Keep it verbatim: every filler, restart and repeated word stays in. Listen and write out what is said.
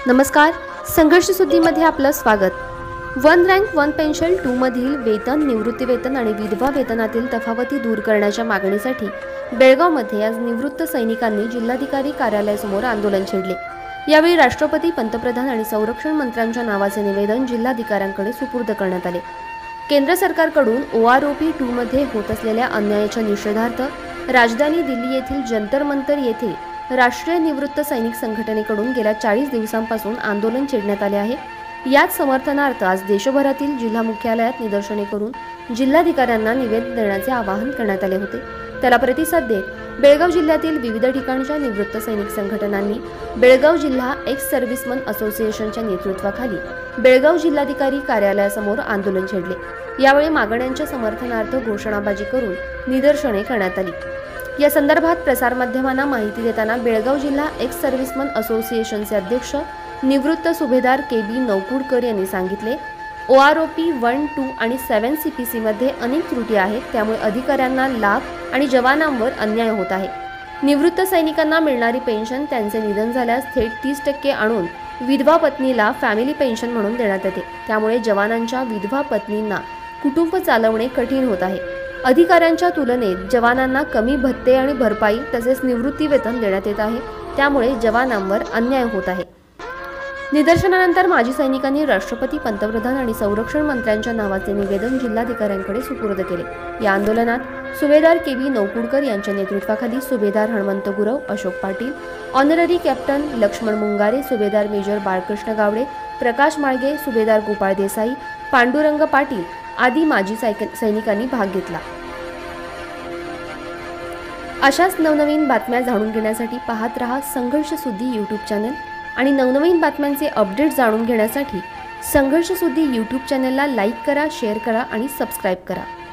नमस्कार, संघर्ष सुद्धीमध्ये आपलं स्वागत। One rank one pension two मधील वेतन, निवृत्ती वेतन आणि विधवा वेतनातील तफावती दूर करण्याच्या मागणीसाठी बेळगावमध्ये आज निवृत्त सैनिकांनी जिल्हाधिकारी कार्यालयासमोर आंदोलन छेडले। यावेळी राष्ट्रपती, पंतप्रधान आणि संरक्षण मंत्र्यांच्या नावाचे निवेदन जिल्हाधिकाऱ्यांकडे सुपूर्द करण्यात आले। केंद्र सरकारकडून O R O P two मध्ये होत असलेल्या अन्यायाच्या निषेधार्थ राजधानी दिल्ली येथील जंतर मंतर येथे राष्ट्रीय निवृत्त सैनिक संघटनेकडून गेल्या चाळीस दिवसांपासून आंदोलन छेडण्यात आले आहे। याच समर्थनार्थ आज देशभरातील जिल्हा मुख्यालयात निदर्शने करून जिल्हाधिकाऱ्यांना निवेदन देण्याचे आवाहन करण्यात आले होते। त्याला प्रतिसाद देत बेळगाव जिल्ह्यातील विविध ठिकाणच्या निवृत्त सैनिक संघटनांनी बेळगाव जिल्हा एक्स सर्व्हिसमन असोसिएशनच्या नेतृत्वाखाली बेळगाव जिल्हाधिकारी कार्यालयासमोर आंदोलन छेडले। यावेळी मागण्यांच्या समर्थनार्थ घोषणाबाजी करून निदर्शने करण्यात आली। या संदर्भात प्रसारमाध्यमांना माहिती देताना बेळगाव जिल्हा एक्स सर्व्हिसमन असोसिएशनचे अध्यक्ष निवृत्त सुभेदार के बी नौकुडकर यांनी सांगितले, O R O P one two आणि सेवन सी पी सी मध्ये अनेक त्रुटी आहेत, त्यामुळे अधिकाऱ्यांना लाभ आणि जवानांवर अन्याय होत आहे। निवृत्त सैनिकांना मिळणारी पेन्शन त्यांचे निधन झाल्यास थेट तीस टक्के आणून विधवा पत्नीला फॅमिली पेन्शन म्हणून देण्यात येते, त्यामुळे जवानांच्या विधवा पत्नींना कुटुंब चालवणे कठीण होत आहे। अधिकाऱ्यांच्या तुलनेत जवानांना कमी भत्ते आणि भरपाई तसेच निवृत्ती वेतन देण्यात येत आहे, त्यामुळे जवानांवर अन्याय होत आहे। निदर्शनानंतर माजी सैनिकांनी राष्ट्रपती, पंतप्रधान आणि संरक्षण मंत्र्यांच्या नावाचे निवेदन जिल्हाधिकाऱ्यांकडे सुपूर्द केले। या आंदोलनात सुभेदार के बी नौकुडकर यांच्या नेतृत्वाखाली Subedar Hanumant Gurav, Ashok Patil, honorary captain Laxman Mungare, Subedar major Balkrishna Gawade, Prakash Malge, Subedar Gopal Desai, Pandurang Patil आदी माजी सैनिकांनी भाग घेतला। अशाच नवनवीन बातम्या जाणून घेण्यासाठी पाहत रहा संघर्ष सुद्धी यूट्यूब चॅनल आणि नवनवीन बातम्यांचे अपडेट जाणून घेण्यासाठी संघर्ष सुद्धी यूट्यूब चॅनलला लाईक करा, शेअर करा आणि सबस्क्राईब करा।